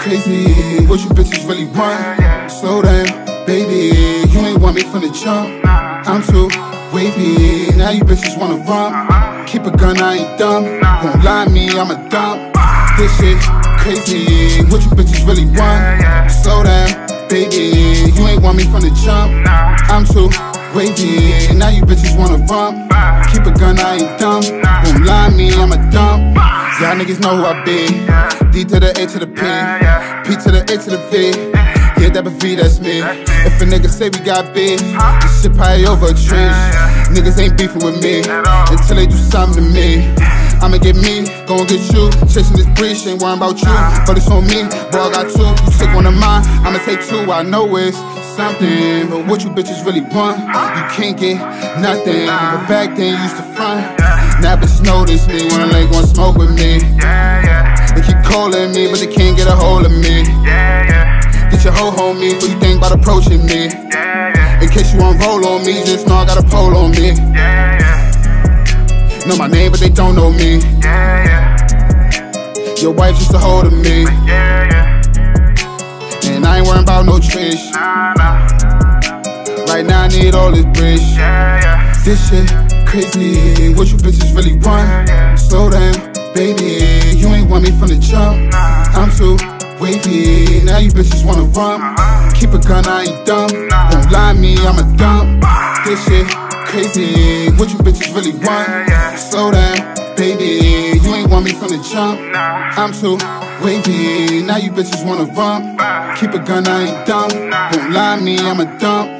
crazy. What you bitches really want? Slow down, baby. You ain't want me from the jump. I'm too wavy. Now you bitches wanna run. Keep a gun, I ain't dumb. Won't lie me, I'm a dump. This shit crazy. What you bitches really want? Slow down, baby. You ain't want me from the jump. I'm too wavy. Now you bitches wanna run. Keep a gun, I ain't dumb. Won't lie me, I'm a dump. Y'all niggas know who I be. D to the A to the P, P to the A to the V. Yeah, Dappa V, that's me. If a nigga say we got beef, this shit probably over a tree. Niggas ain't beefing with me until they do something to me. I'ma get me, gon' get you. Chasing this breeze, ain't worrying about you, but it's on me. Boy, I got two, you take one of mine, I'ma take two. I know it's something, but what you bitches really want? You can't get nothing. But back then you used to front. Now bitches notice me, wanna link, wanna smoke with me. They keep calling me, but they can't get a hold of me. Get your hoe on me before you think about approaching me. In case you wanna roll on me, just know I got a pole on me. Know my name, but they don't know me. Your wife just a hold of me. And I ain't worrying about no trish. Right now I need all this bridge. This shit crazy. What you bitches really want? Slow down, baby. You ain't want me from the jump. I'm too wavy. Now you bitches wanna run. Keep a gun, I ain't dumb. Won't lie me, I'm a dump. This shit crazy. What you bitches really want? Slow down, baby. You ain't want me from the jump. I'm too wavy. Now you bitches wanna run. Keep a gun, I ain't dumb. Won't lie me, I'm a dump.